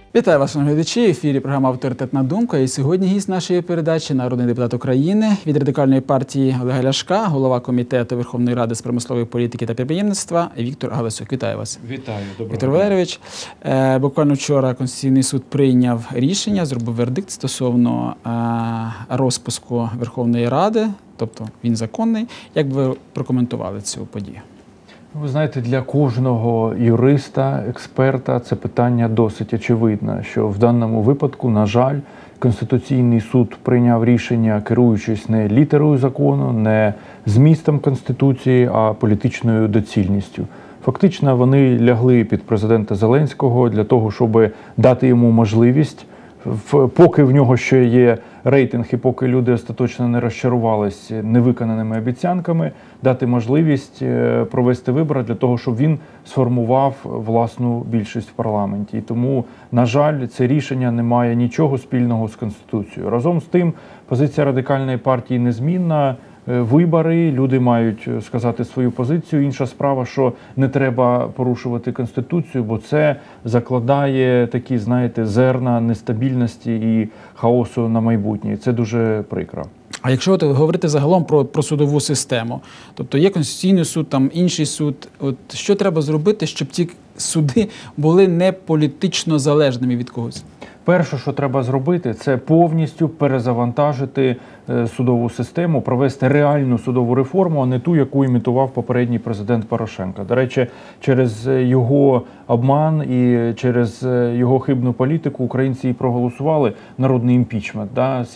Вітаю вас, глядачі. В ефірі програма «Авторитетна думка». І сьогодні гість нашої передачі – народний депутат України від Радикальної партії Олега Ляшка, голова Комітету Верховної Ради з промислової політики та підприємництва Віктор Галасюк. Вітаю вас. Вітаю. Доброго Віктор Валерійович, буквально вчора Конституційний суд прийняв рішення, зробив вердикт стосовно розпуску Верховної Ради, тобто він законний. Як би ви прокоментували цю подію? Ви знаєте, для кожного юриста, експерта це питання досить очевидне, що в даному випадку, на жаль, Конституційний суд прийняв рішення, керуючись не літерою закону, не змістом Конституції, а політичною доцільністю. Фактично вони лягли під президента Зеленського для того, щоб дати йому можливість, поки в нього ще є рейтинг і поки люди остаточно не розчарувались невиконаними обіцянками, дати можливість провести вибори для того, щоб він сформував власну більшість в парламенті. І тому, на жаль, це рішення не має нічого спільного з Конституцією. Разом з тим, позиція Радикальної партії незмінна. Вибори, люди мають сказати свою позицію. Інша справа, що не треба порушувати Конституцію, бо це закладає такі, знаєте, зерна нестабільності і хаосу на майбутнє. Це дуже прикро. А якщо говорити загалом про судову систему, тобто є Конституційний суд, там інший суд, от що треба зробити, щоб ці суди були не політично залежними від когось? Перше, що треба зробити, це повністю перезавантажити судову систему, провести реальну судову реформу, а не ту, яку імітував попередній президент Порошенко. До речі, через його обман і через його хибну політику українці і проголосували народний імпічмент,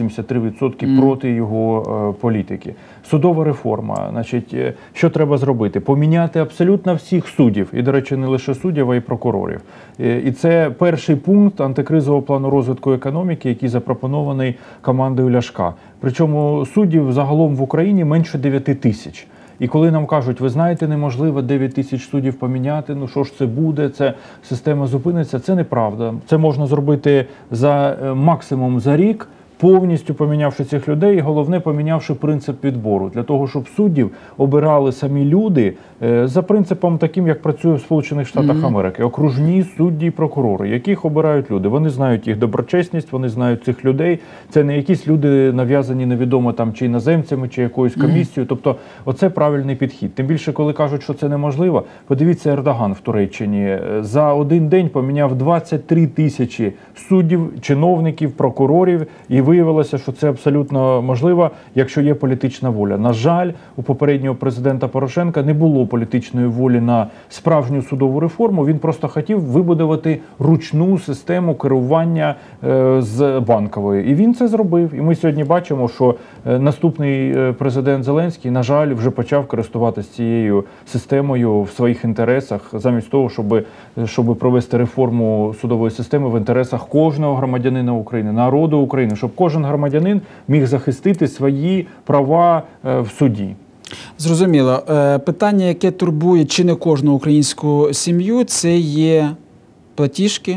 73% проти його політики. Судова реформа, значить, що треба зробити? Поміняти абсолютно всіх суддів, і, до речі, не лише суддів, а й прокурорів. І це перший пункт антикризового плану розвитку економіки, який запропонований командою Ляшка. Причому суддів загалом в Україні менше 9 тисяч. І коли нам кажуть, ви знаєте, неможливо 9 тисяч суддів поміняти, ну що ж це буде, це система зупиниться, це неправда. Це можна зробити за максимум за рік, повністю помінявши цих людей і, головне, помінявши принцип відбору. Для того, щоб суддів обирали самі люди за принципом таким, як працює в Сполучених Штатах Америки. Окружні судді і прокурори, яких обирають люди. Вони знають їх доброчесність, вони знають цих людей. Це не якісь люди нав'язані невідомо там чи іноземцями, чи якоюсь комісією. Тобто оце правильний підхід. Тим більше, коли кажуть, що це неможливо, подивіться, Ердоган в Туреччині за один день поміняв 23 тисячі суддів, чиновників, прокурорів, і виявилося, що це абсолютно можливо, якщо є політична воля. На жаль, у попереднього президента Порошенка не було політичної волі на справжню судову реформу. Він просто хотів вибудувати ручну систему керування з банкової. І він це зробив. І ми сьогодні бачимо, що наступний президент Зеленський, на жаль, вже почав користуватися цією системою в своїх інтересах, замість того, щоб провести реформу судової системи в інтересах кожного громадянина України, народу України, щоб кожен громадянин міг захистити свої права в суді. Зрозуміло. Питання, яке турбує чи не кожну українську сім'ю, це є платіжки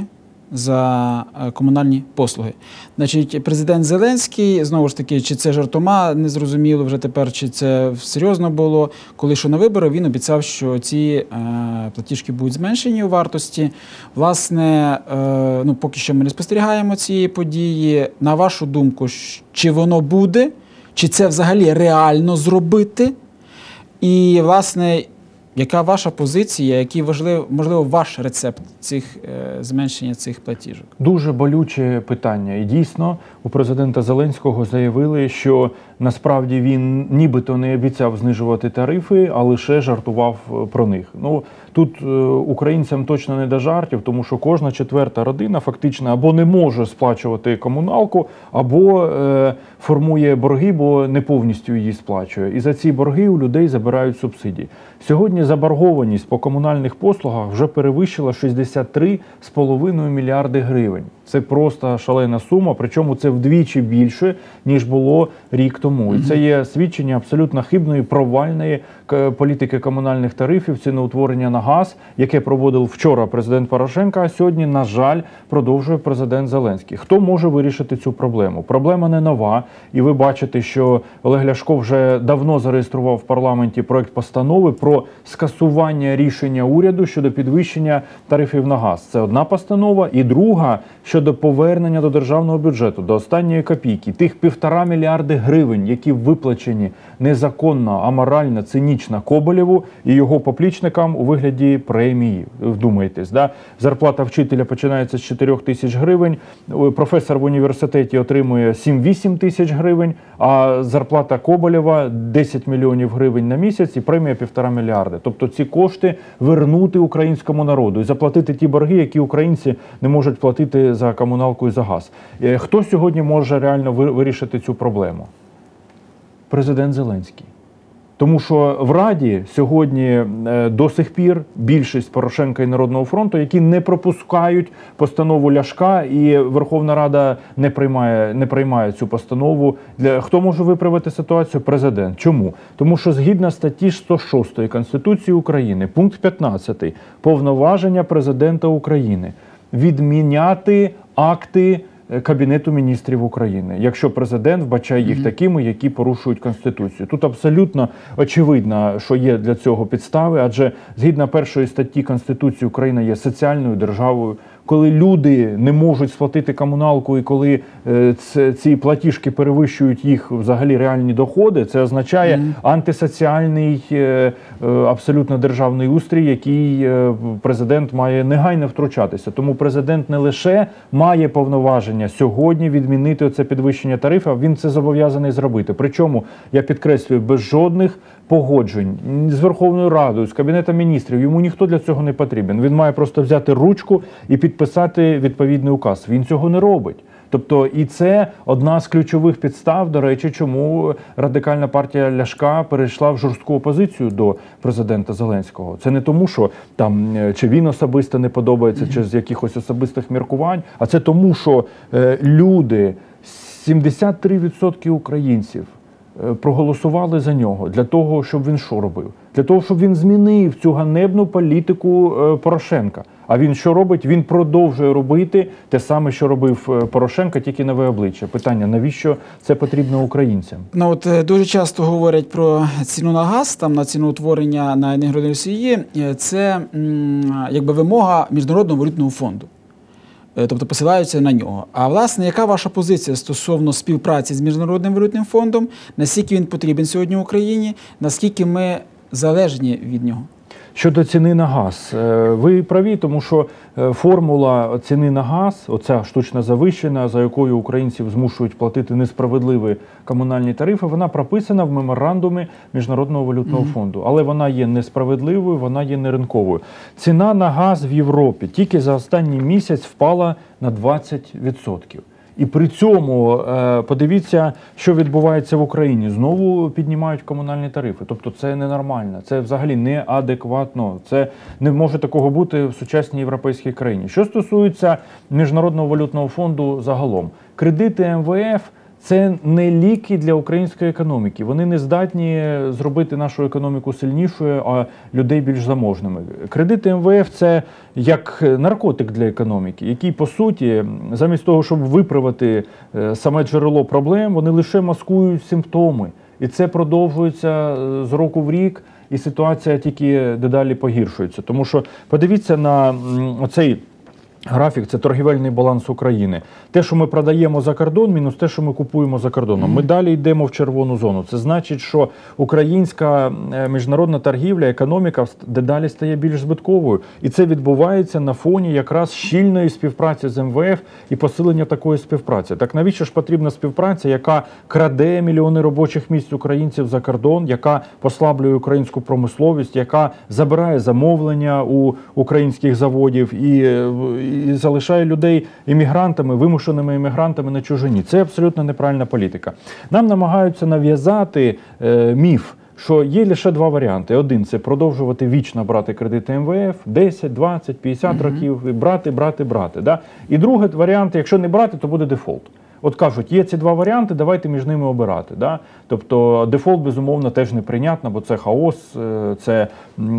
за комунальні послуги. Значить, президент Зеленський, знову ж таки, чи це жартома, не зрозуміло вже тепер, чи це серйозно було, коли йшов на вибори, він обіцяв, що ці платіжки будуть зменшені у вартості. Власне, поки що ми не спостерігаємо цієї події. На вашу думку, чи воно буде, чи це взагалі реально зробити? І, власне, яка ваша позиція, який, можливо, ваш рецепт зменшення цих платіжок? Дуже болюче питання. І дійсно, у президента Зеленського заявили, що насправді він нібито не обіцяв знижувати тарифи, а лише жартував про них. Тут українцям точно не до жартів, тому що кожна четверта родина фактично або не може сплачувати комуналку, або формує борги, бо не повністю її сплачує. І за ці борги у людей забирають субсидії. Сьогодні заборгованість по комунальних послугах вже перевищила 63,5 мільярди гривень. Це просто шалена сума, причому це вдвічі більше, ніж було рік тому. І це є свідчення абсолютно хибної, провальної політики комунальних тарифів, ціноутворення на газ, яке проводив вчора президент Порошенко, а сьогодні, на жаль, продовжує президент Зеленський. Хто може вирішити цю проблему? Проблема не нова, і ви бачите, що Олег Ляшко вже давно зареєстрував в парламенті проект постанови про скасування рішення уряду щодо підвищення тарифів на газ. Це одна постанова. І друга – щодо повернення до державного бюджету, до останньої копійки, тих 1,5 мільярди гривень, які виплачені незаконно, аморально, цинічно Коболєву і його поплічникам у вигляді премії. Вдумайтесь, да? Зарплата вчителя починається з 4 тисяч гривень, професор в університеті отримує 7-8 тисяч гривень, а зарплата Коболєва 10 мільйонів гривень на місяць і премія 1,5 мільярди. Тобто ці кошти вернути українському народу і заплатити ті борги, які українці не можуть платити за комуналку і за газ. Хто сьогодні може реально вирішити цю проблему? Президент Зеленський. Тому що в Раді сьогодні до сих пір більшість Порошенка і Народного фронту, які не пропускають постанову Ляшка, і Верховна Рада не приймає цю постанову. Хто може виправити ситуацію? Президент. Чому? Тому що згідно статті 106 Конституції України, пункт 15, повноваження президента України відміняти акти Кабінету міністрів України, якщо президент вбачає їх такими, які порушують Конституцію. Тут абсолютно очевидно, що є для цього підстави, адже згідно першої статті Конституції Україна є соціальною державою. Коли люди не можуть сплатити комуналку і коли ці платіжки перевищують їх взагалі реальні доходи, це означає антисоціальний абсолютно державний устрій, який президент має негайно втручатися. Тому президент не лише має повноваження сьогодні відмінити оце підвищення тарифів, він це зобов'язаний зробити. Причому, я підкреслюю, без жодних погоджень з Верховною Радою, з Кабінетом міністрів. Йому ніхто для цього не потрібен. Він має просто взяти ручку і підписати відповідний указ. Він цього не робить. Тобто і це одна з ключових підстав, до речі, чому Радикальна партія Ляшка перейшла в жорстку опозицію до президента Зеленського. Це не тому, що там чи він особисто не подобається, чи з якихось особистих міркувань, а це тому, що люди, 73% українців проголосували за нього для того, щоб він що робив? Для того, щоб він змінив цю ганебну політику Порошенка. А він що робить? Він продовжує робити те саме, що робив Порошенко, тільки нове обличчя. Питання, навіщо це потрібно українцям? Ну от дуже часто говорять про ціну на газ, там на ціноутворення на енергоносії. Це якби вимога Міжнародного валютного фонду. Тобто посилаються на нього. А власне, яка ваша позиція стосовно співпраці з Міжнародним валютним фондом? Наскільки він потрібен сьогодні Україні? Наскільки ми залежні від нього? Щодо ціни на газ, ви праві, тому що формула ціни на газ, оця штучно завищена, за якою українців змушують платити несправедливі комунальні тарифи, вона прописана в меморандумі Міжнародного валютного фонду. Але вона є несправедливою, вона є неринковою. Ціна на газ в Європі тільки за останній місяць впала на 20%. І при цьому подивіться, що відбувається в Україні. Знову піднімають комунальні тарифи. Тобто це ненормально, це взагалі неадекватно. Це не може такого бути в сучасній європейській країні. Що стосується Міжнародного валютного фонду загалом, кредити МВФ – це не ліки для української економіки. Вони не здатні зробити нашу економіку сильнішою, а людей більш заможними. Кредити МВФ – це як наркотик для економіки, який, по суті, замість того, щоб виправити саме джерело проблем, вони лише маскують симптоми. І це продовжується з року в рік, і ситуація тільки дедалі погіршується. Тому що подивіться на оцей графік – це торгівельний баланс України. Те, що ми продаємо за кордон, мінус те, що ми купуємо за кордоном. Ми далі йдемо в червону зону. Це значить, що українська міжнародна торгівля, економіка дедалі стає більш збитковою. І це відбувається на фоні якраз щільної співпраці з МВФ і посилення такої співпраці. Так навіщо ж потрібна співпраця, яка краде мільйони робочих місць українців за кордон, яка послаблює українську промисловість, яка забирає замовлення у українських заводів і залишає людей іммігрантами, вимушеними іммігрантами на чужині. Це абсолютно неправильна політика. Нам намагаються нав'язати міф, що є лише два варіанти. Один – це продовжувати вічно брати кредити МВФ, 10, 20, 50 років, брати. Да? І другий варіант – якщо не брати, то буде дефолт. От кажуть, є ці два варіанти, давайте між ними обирати. Да? Тобто дефолт, безумовно, теж неприйнятно, бо це хаос, це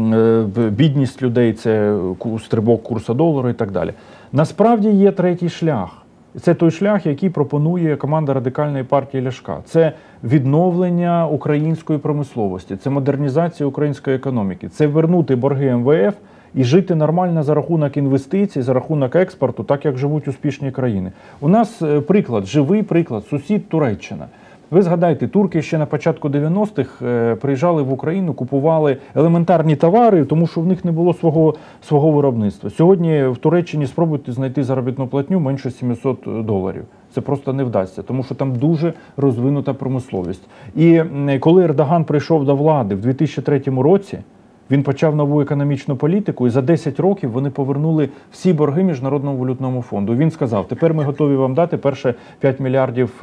бідність людей, це стрибок курсу долару і так далі. Насправді є третій шлях. Це той шлях, який пропонує команда Радикальної партії Ляшка. Це відновлення української промисловості, це модернізація української економіки, це вернути борги МВФ і жити нормально за рахунок інвестицій, за рахунок експорту, так як живуть успішні країни. У нас приклад, живий приклад, сусід Туреччина. Ви згадайте, турки ще на початку 90-х приїжджали в Україну, купували елементарні товари, тому що в них не було свого виробництва. Сьогодні в Туреччині спробуйте знайти заробітну платню менше $700. Це просто не вдасться, тому що там дуже розвинута промисловість. І коли Ердоган прийшов до влади в 2003 році, він почав нову економічну політику, і за 10 років вони повернули всі борги Міжнародному валютному фонду. Він сказав, тепер ми готові вам дати перше $5 мільярдів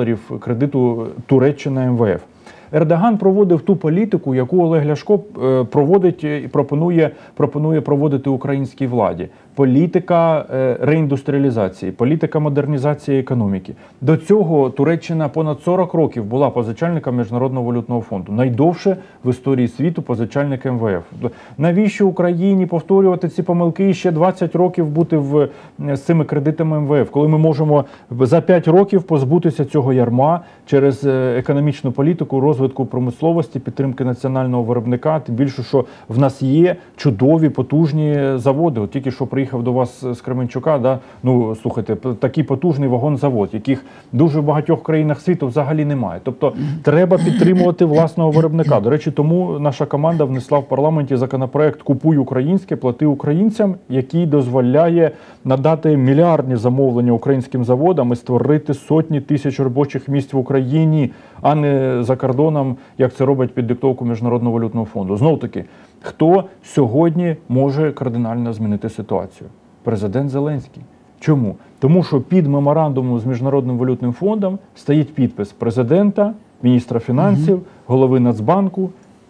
кредиту Туреччина МВФ. Ердоган проводив ту політику, яку Олег Ляшко проводить і пропонує проводити українській владі. Політика реіндустріалізації, політика модернізації економіки. До цього Туреччина понад 40 років була позичальником Міжнародного валютного фонду. Найдовше в історії світу позичальник МВФ. Навіщо Україні повторювати ці помилки і ще 20 років бути з цими кредитами МВФ, коли ми можемо за 5 років позбутися цього ярма через економічну політику, розвитку промисловості, підтримки національного виробника, тим більше, що в нас є чудові, потужні заводи. От тільки що приїхав до вас з Кременчука, да? Ну, слухайте, такий потужний вагонзавод, яких дуже в багатьох країнах світу взагалі немає. Тобто треба підтримувати власного виробника. До речі, тому наша команда внесла в парламенті законопроект «Купуй українське, плати українцям», який дозволяє надати мільярдні замовлення українським заводам і створити сотні тисяч робочих місць в Україні, а не за кордоном, як це робить під диктовку Міжнародного валютного фонду. Знов-таки, хто сьогодні може кардинально змінити ситуацію? Президент Зеленський. Чому? Тому що під меморандумом з Міжнародним валютним фондом стоїть підпис президента, міністра фінансів, голови Нацбанку.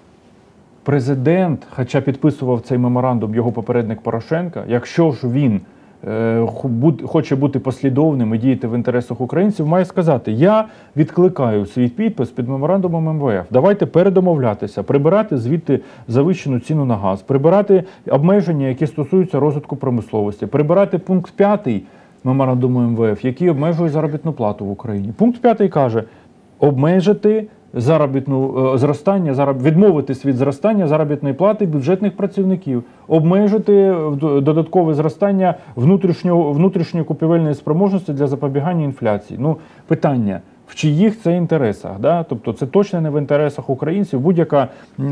Президент, хоча підписував цей меморандум його попередник Порошенка, якщо ж він хоче бути послідовним і діяти в інтересах українців, має сказати, я відкликаю свій підпис під меморандумом МВФ. Давайте передомовлятися, прибирати звідти завищену ціну на газ, прибирати обмеження, які стосуються розвитку промисловості, прибирати пункт 5 меморандуму МВФ, який обмежує заробітну плату в Україні. Пункт 5 каже, обмежити відмовитись від зростання заробітної плати бюджетних працівників, обмежити додаткове зростання внутрішньої купівельної спроможності для запобігання інфляції. Ну, питання, в чиїх це інтересах? Да? Тобто це точно не в інтересах українців. Будь-яка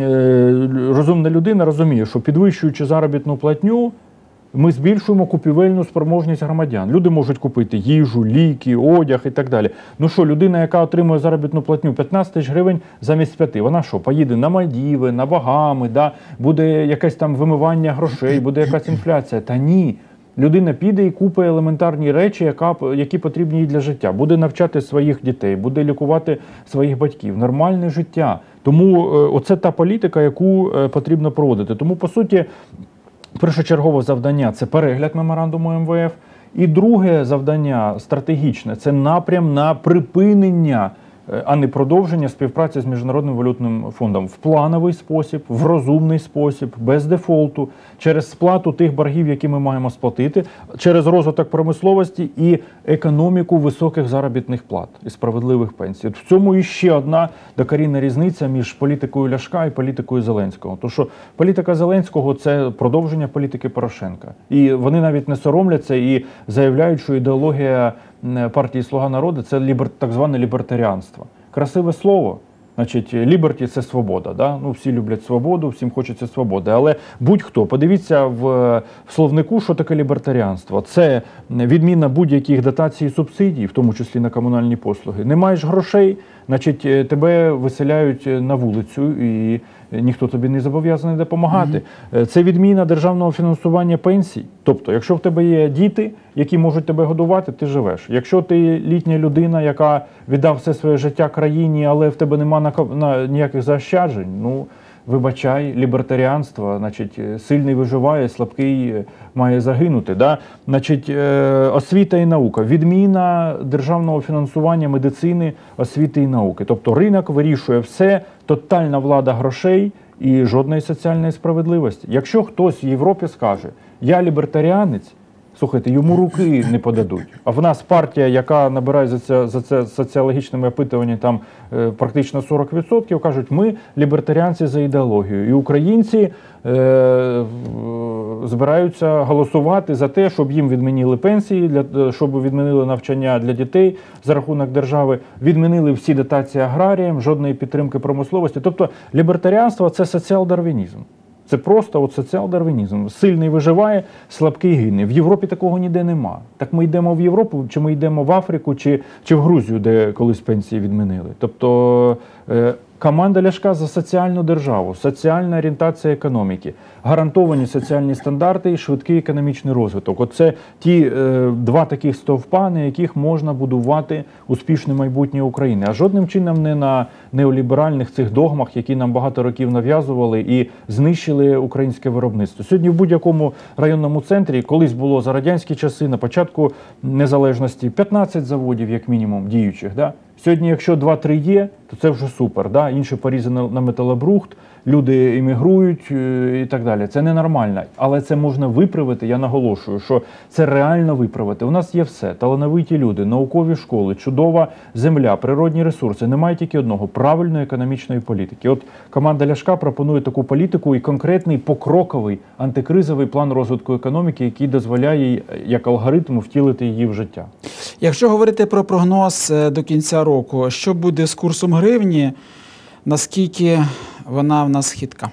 розумна людина розуміє, що підвищуючи заробітну платню, ми збільшуємо купівельну спроможність громадян. Люди можуть купити їжу, ліки, одяг і так далі. Ну що, людина, яка отримує заробітну платню 15 тисяч гривень замість 5, вона що, поїде на Мальдіви, на Багами, да? Буде якесь там вимивання грошей, буде якась інфляція? Та ні. Людина піде і купить елементарні речі, які потрібні їй для життя. Буде навчати своїх дітей, буде лікувати своїх батьків. Нормальне життя. Тому оце та політика, яку потрібно проводити. Тому, по суті, першочергове завдання – це перегляд меморандуму МВФ. І друге завдання стратегічне – це напрям на припинення, а не продовження співпраці з Міжнародним валютним фондом в плановий спосіб, в розумний спосіб, без дефолту, через сплату тих боргів, які ми маємо сплатити, через розвиток промисловості і економіку високих заробітних плат і справедливих пенсій. В цьому іще одна докорінна різниця між політикою Ляшка і політикою Зеленського. Тому що політика Зеленського – це продовження політики Порошенка. І вони навіть не соромляться і заявляють, що ідеологія партії «Слуга народу» – це так зване лібертаріанство. Красиве слово. Значить, ліберті – це свобода. Да? Ну, всі люблять свободу, всім хочеться свободи. Але будь-хто, подивіться в словнику, що таке лібертаріанство. Це відміна будь-яких дотацій і субсидій, в тому числі на комунальні послуги. Не маєш грошей, значить, тебе виселяють на вулицю і ніхто тобі не зобов'язаний допомагати. Це відміна державного фінансування пенсій. Тобто, якщо в тебе є діти, які можуть тебе годувати, ти живеш. Якщо ти літня людина, яка віддав все своє життя країні, але в тебе нема ніяких заощаджень, ну, вибачай, лібертаріанство, значить, сильний виживає, слабкий має загинути. Да? Значить, освіта і наука, відміна державного фінансування медицини, освіти і науки. Тобто ринок вирішує все, тотальна влада грошей і жодної соціальної справедливості. Якщо хтось в Європі скаже, я лібертаріанець, слухайте, йому руки не подадуть. А в нас партія, яка набирає за це соціологічними опитуваннями там практично 40%, кажуть, ми лібертаріанці за ідеологію. І українці збираються голосувати за те, щоб їм відмінили пенсії, щоб відмінили навчання для дітей за рахунок держави, відмінили всі дотації аграріям, жодної підтримки промисловості. Тобто лібертаріанство – це соціал-дарвінізм. Це просто соціал-дарвінізм. Сильний виживає, слабкий гине. В Європі такого ніде нема. Так ми йдемо в Європу, чи ми йдемо в Африку, чи в Грузію, де колись пенсії відмінили. Тобто команда Ляшка за соціальну державу, соціальна орієнтація економіки, гарантовані соціальні стандарти і швидкий економічний розвиток. Оце ті два таких стовпа, на яких можна будувати успішне майбутнє України. А жодним чином не на неоліберальних цих догмах, які нам багато років нав'язували і знищили українське виробництво. Сьогодні в будь-якому районному центрі, колись було за радянські часи, на початку незалежності, 15 заводів, як мінімум, діючих. Да? Сьогодні, якщо 2-3 є, то це вже супер. Да? Інші порізані на металобрухт, люди емігрують і так далі. Це ненормально. Але це можна виправити, я наголошую, що це реально виправити. У нас є все. Талановиті люди, наукові школи, чудова земля, природні ресурси. Немає тільки одного – правильної економічної політики. От команда Ляшка пропонує таку політику і конкретний покроковий антикризовий план розвитку економіки, який дозволяє як алгоритм втілити її в життя. Якщо говорити про прогноз до кінця року, що буде з курсом гривні, наскільки вона в нас хитка?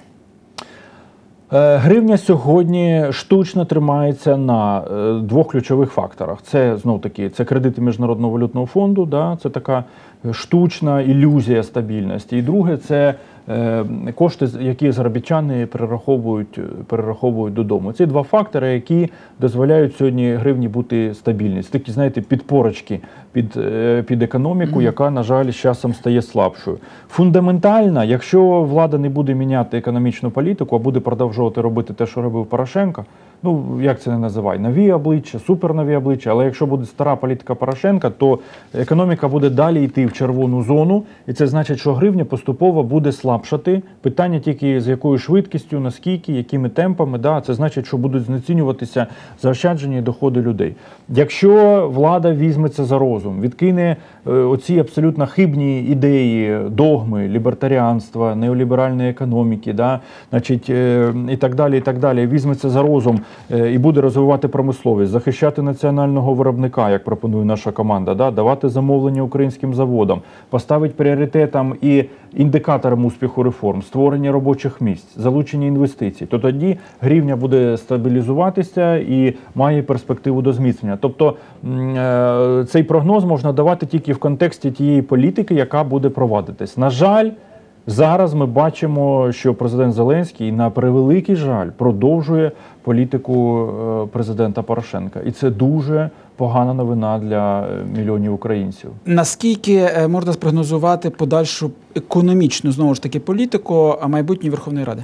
Гривня сьогодні штучно тримається на двох ключових факторах. Це, знов-таки, це кредити Міжнародного валютного фонду, да? Це така штучна ілюзія стабільності. І друге, це кошти, які заробітчани перераховують додому. Ці два фактори, які дозволяють сьогодні гривні бути стабільністю. Такі, знаєте, підпорочки під економіку, яка, на жаль, з часом стає слабшою. Фундаментально, якщо влада не буде міняти економічну політику, а буде продовжувати робити те, що робив Порошенко, ну, як це не називай, нові обличчя, супернові обличчя, але якщо буде стара політика Порошенка, то економіка буде далі йти в червону зону, і це значить, що гривня поступово буде слабшати. Питання тільки з якою швидкістю, наскільки, якими темпами, да, це значить, що будуть знецінюватися заощаджені доходи людей. Якщо влада візьметься за розум, відкине оці абсолютно хибні ідеї, догми, лібертаріанства, неоліберальної економіки, да, значить, і так далі, візьметься за розум і буде розвивати промисловість, захищати національного виробника, як пропонує наша команда, да, давати замовлення українським заводам, поставити пріоритетом і індикатором успіху реформ, створення робочих місць, залучення інвестицій, то тоді гривня буде стабілізуватися і має перспективу до зміцнення. Тобто цей прогноз можна давати тільки в контексті тієї політики, яка буде провадитись. На жаль, зараз ми бачимо, що президент Зеленський, на превеликий жаль, продовжує політику президента Порошенка. І це дуже погана новина для мільйонів українців. Наскільки можна спрогнозувати подальшу економічну, знову ж таки, політику майбутньої Верховної Ради?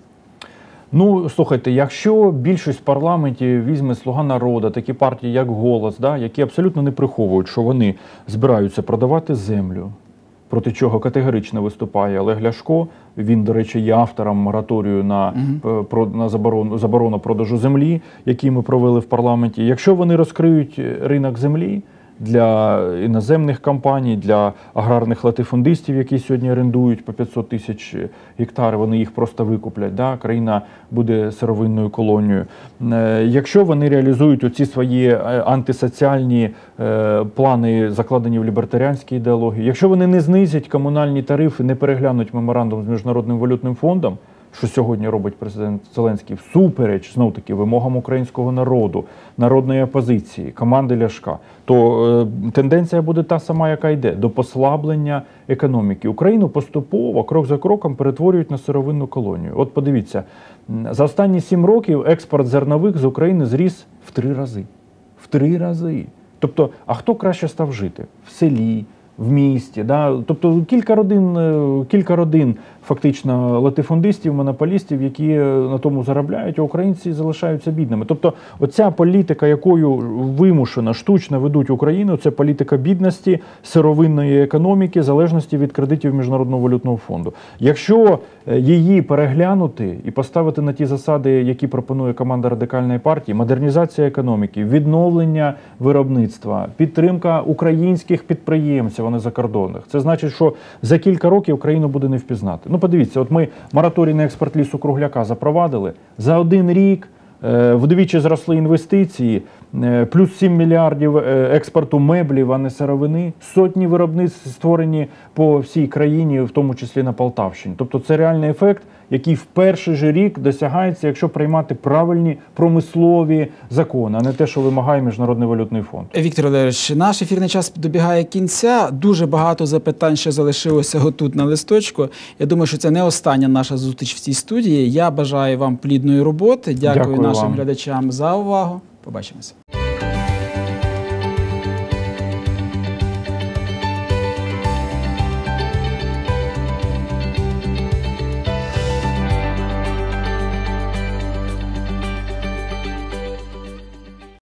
Ну, слухайте, якщо більшість в парламенті візьме «Слуга народу», такі партії, як «Голос», да, які абсолютно не приховують, що вони збираються продавати землю, проти чого категорично виступає Олег Ляшко. Він, до речі, є автором мораторію на заборону продажу землі, який ми провели в парламенті. Якщо вони розкриють ринок землі для іноземних компаній, для аграрних латифундистів, які сьогодні орендують по 500 тисяч гектарів, вони їх просто викуплять, да? Країна буде сировинною колонією. Якщо вони реалізують оці свої антисоціальні плани, закладені в лібертаріанській ідеології, якщо вони не знизять комунальні тарифи, не переглянуть меморандум з Міжнародним валютним фондом, що сьогодні робить президент Зеленський всупереч, знов-таки, вимогам українського народу, народної опозиції, команди Ляшка, то тенденція буде та сама, яка йде, до послаблення економіки. Україну поступово, крок за кроком, перетворюють на сировинну колонію. От подивіться, за останні 7 років експорт зернових з України зріс в 3 рази. В 3 рази. Тобто, а хто краще став жити? В селі, в місті, да? Тобто кілька родин фактично латифундистів, монополістів, які на тому заробляють, а українці залишаються бідними. Тобто оця політика, якою вимушено, штучно ведуть Україну, це політика бідності, сировинної економіки, залежності від кредитів Міжнародного валютного фонду. Якщо її переглянути і поставити на ті засади, які пропонує команда Радикальної партії, модернізація економіки, відновлення виробництва, підтримка українських підприємців, а не закордонних, це значить, що за кілька років Україну буде не впізнати. Ну, подивіться, от ми мораторій на експорт лісу-кругляка запровадили. За 1 рік вдвічі зросли інвестиції, плюс 7 мільярдів експорту меблів, а не сировини, сотні виробництв створені по всій країні, в тому числі на Полтавщині. Тобто це реальний ефект, який в перший же рік досягається, якщо приймати правильні промислові закони, а не те, що вимагає Міжнародний валютний фонд. Віктор Валерійович, наш ефірний час добігає кінця. Дуже багато запитань ще залишилося отут на листочку. Я думаю, що це не остання наша зустріч в цій студії. Я бажаю вам плідної роботи. Дякую нашим глядачам за увагу. Побачимося.